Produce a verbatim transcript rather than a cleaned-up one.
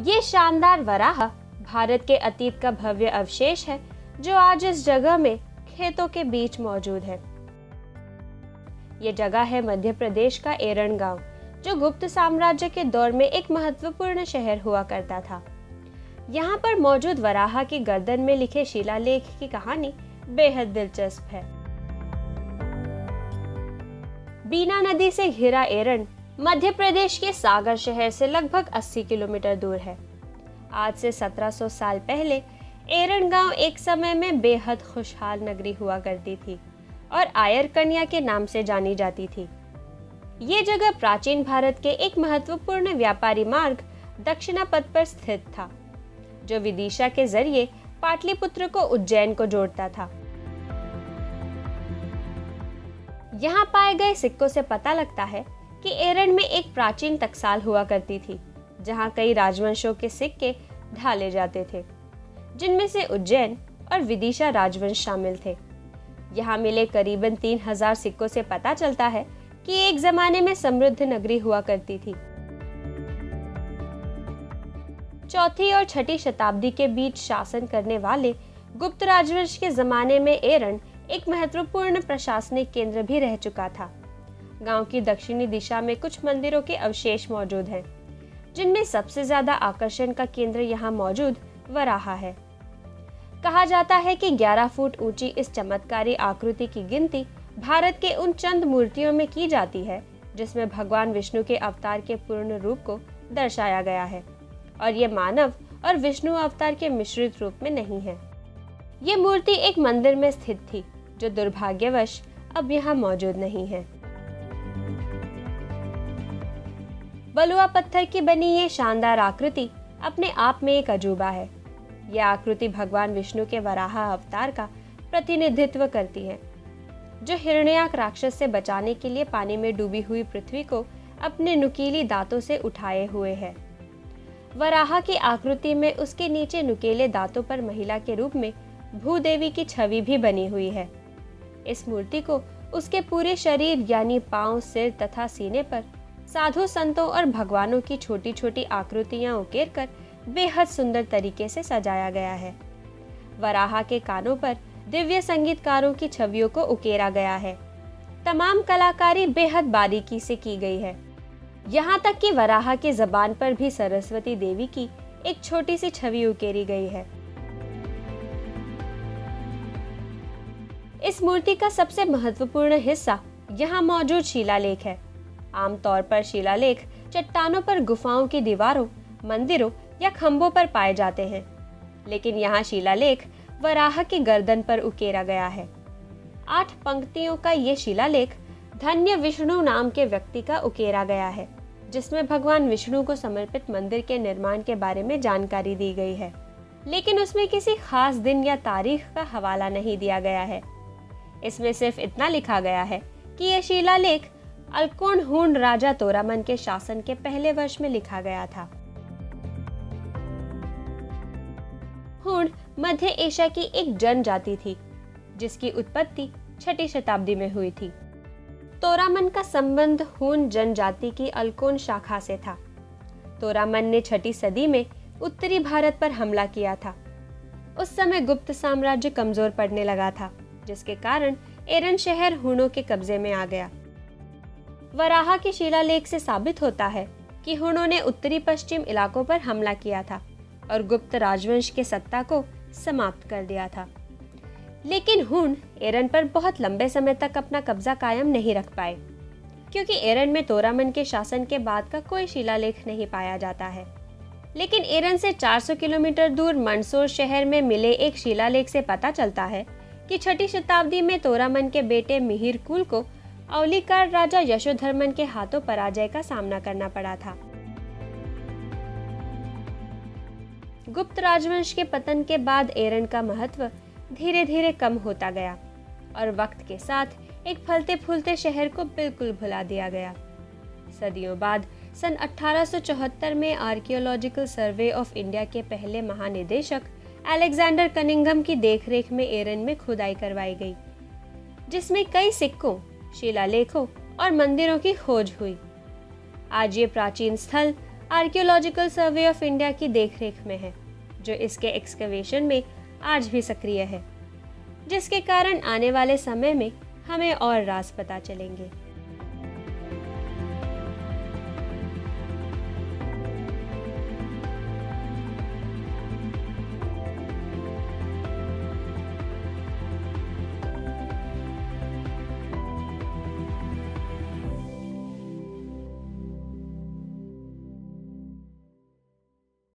ये शानदार वराह भारत के अतीत का भव्य अवशेष है जो आज इस जगह में खेतों के बीच मौजूद है। ये जगह है मध्य प्रदेश का एरन गांव, जो गुप्त साम्राज्य के दौर में एक महत्वपूर्ण शहर हुआ करता था। यहाँ पर मौजूद वराह की गर्दन में लिखे शिलालेख की कहानी बेहद दिलचस्प है। बीना नदी से घिरा एरन मध्य प्रदेश के सागर शहर से लगभग अस्सी किलोमीटर दूर है। आज से सत्रह सौ साल पहले एरन गांव एक समय में बेहद खुशहाल नगरी हुआ करती थी और आयर कन्या के नाम से जानी जाती थी। ये जगह प्राचीन भारत के एक महत्वपूर्ण व्यापारी मार्ग दक्षिणापथ पर स्थित था, जो विदिशा के जरिए पाटलिपुत्र को उज्जैन को जोड़ता था। यहाँ पाए गए सिक्कों से पता लगता है कि एरन में एक प्राचीन टकसाल हुआ करती थी, जहाँ कई राजवंशों के सिक्के ढाले जाते थे, जिनमें से उज्जैन और विदिशा राजवंश शामिल थे। यहाँ मिले करीबन तीन हजार सिक्कों से पता चलता है कि एक जमाने में समृद्ध नगरी हुआ करती थी। चौथी और छठी शताब्दी के बीच शासन करने वाले गुप्त राजवंश के जमाने में एरन एक महत्वपूर्ण प्रशासनिक केंद्र भी रह चुका था। गांव की दक्षिणी दिशा में कुछ मंदिरों के अवशेष मौजूद हैं, जिनमें सबसे ज्यादा आकर्षण का केंद्र यहाँ मौजूद वराह है। कहा जाता है कि ग्यारह फुट ऊंची इस चमत्कारी आकृति की गिनती भारत के उन चंद मूर्तियों में की जाती है जिसमें भगवान विष्णु के अवतार के पूर्ण रूप को दर्शाया गया है, और ये मानव और विष्णु अवतार के मिश्रित रूप में नहीं है। ये मूर्ति एक मंदिर में स्थित थी, जो दुर्भाग्यवश अब यहाँ मौजूद नहीं है। बलुआ पत्थर की बनी ये शानदार आकृति अपने आप में एक अजूबा है। यह आकृति भगवान विष्णु के वराह अवतार का प्रतिनिधित्व करती है, जो हिरण्याक राक्षस से बचाने के लिए पानी में डूबी हुई पृथ्वी को अपने नुकीली दांतों से उठाए हुए है। वराह की आकृति में उसके नीचे नुकीले दांतों पर महिला के रूप में भूदेवी की छवि भी बनी हुई है। इस मूर्ति को उसके पूरे शरीर यानी पांव, सिर तथा सीने पर साधु संतों और भगवानों की छोटी छोटी आकृतियां उकेर कर बेहद सुंदर तरीके से सजाया गया है। वराह के कानों पर दिव्य संगीतकारों की छवियों को उकेरा गया है। तमाम कलाकारी बेहद बारीकी से की गई है। यहाँ तक कि वराह की जबान पर भी सरस्वती देवी की एक छोटी सी छवि उकेरी गई है। इस मूर्ति का सबसे महत्वपूर्ण हिस्सा यहाँ मौजूद शिलालेख है। आमतौर पर शिलालेख चट्टानों पर गुफाओं की दीवारों, मंदिरों या खंभों पर पाए जाते हैं, लेकिन यहाँ शिलालेख वराह की गर्दन पर उकेरा गया है। आठ पंक्तियों का ये शिलालेख धन्य विष्णु नाम के व्यक्ति का उकेरा गया है, जिसमें भगवान विष्णु को समर्पित मंदिर के निर्माण के बारे में जानकारी दी गई है, लेकिन उसमें किसी खास दिन या तारीख का हवाला नहीं दिया गया है। इसमें सिर्फ इतना लिखा गया है कि यह शिलालेख अलकोनहूण राजा तोरामन के शासन के पहले वर्ष में लिखा गया था। हूण मध्य एशिया की एक जनजाति थी, जिसकी उत्पत्ति छठी शताब्दी में हुई थी। तोरामन का संबंध हूण जनजाति की अलकोन शाखा से था। तोरामन ने छठी सदी में उत्तरी भारत पर हमला किया था। उस समय गुप्त साम्राज्य कमजोर पड़ने लगा था, जिसके कारण एरन शहर हूणों के कब्जे में आ गया। वराह के शिलालेख से साबित होता है कि हूणों ने उत्तरी पश्चिम इलाकों पर हमला किया था और गुप्त राजवंश के सत्ता को समाप्त कर दिया था। लेकिन हूण एरन पर बहुत लंबे समय तक अपना कब्जा कायम नहीं रख पाए, क्योंकि एरन में तोरामन के शासन के बाद का कोई शिलालेख नहीं पाया जाता है। लेकिन एरन से चार सौ किलोमीटर दूर मंदसौर शहर में मिले एक शिलालेख से पता चलता है कि छठी शताब्दी में तोरामन के बेटे मिहिर कुल को अवलिकार राजा यशोधर्मन के हाथों पराजय का सामना करना पड़ा था। गुप्त राजवंश के पतन के बाद एरन का महत्व धीरे धीरे कम होता गया और वक्त के साथ एक फलते फूलते शहर को बिल्कुल भुला दिया गया। सदियों बाद सन अठारह सौ चौहत्तर में आर्कियोलॉजिकल सर्वे ऑफ इंडिया के पहले महानिदेशक अलेक्जेंडर कनिंघम की देखरेख में एरन में खुदाई करवाई गई, जिसमें कई सिक्कों, शिलालेखों और मंदिरों की खोज हुई। आज ये प्राचीन स्थल आर्कियोलॉजिकल सर्वे ऑफ इंडिया की देखरेख में है, जो इसके एक्सकवेशन में आज भी सक्रिय है, जिसके कारण आने वाले समय में हमें और राज पता चलेंगे।